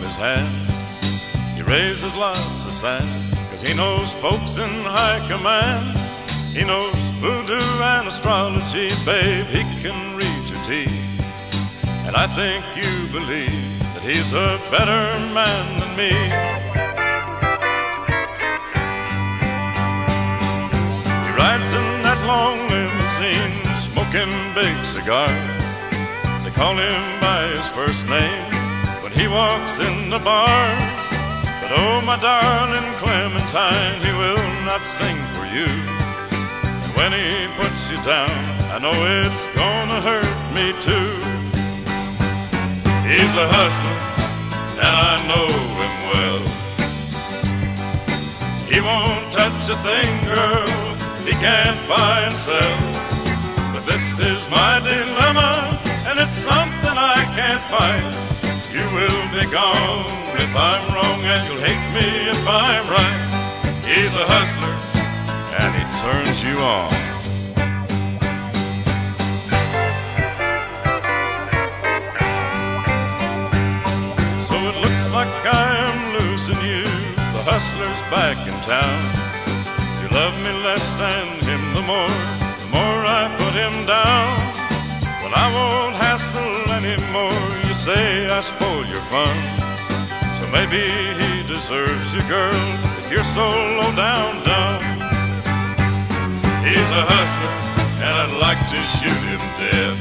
his hands. He raises lots of sand, 'cause he knows folks in high command. He knows voodoo and astrology, babe, he can read your teeth. And I think you believe that he's a better man than me. He rides in that long limousine, smoking big cigars. They call him by his first name when he walks in the bars. But oh, my darling Clementine, he will not sing for you. And when he puts you down, I know it's gonna hurt me too. He's a hustler, and I know him well. He won't touch a thing, girl, he can't buy and sell. But this is my dilemma, and it's something I can't fight. You will be gone if I'm wrong, and you'll hate me if I'm right. He's a hustler, and he turns you on. So it looks like I am losing you. The hustler's back in town. You love me less than him, the more I put him down. But I won't hassle anymore. You say I spoil your fun, so maybe he deserves you, girl, if you're so low down, dumb. He's a hustler, and I'd like to shoot him dead.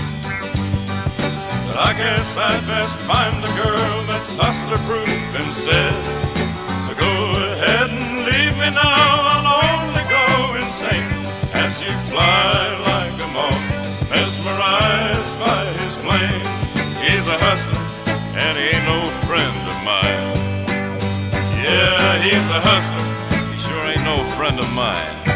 But I guess I'd best find a girl that's hustler-proof instead. So go ahead and leave me now. I'll only go insane as you fly like a moth, mesmerized by his flame. He's a hustler, and he ain't no friend of mine. Yeah, he's a hustler, he sure ain't no friend of mine.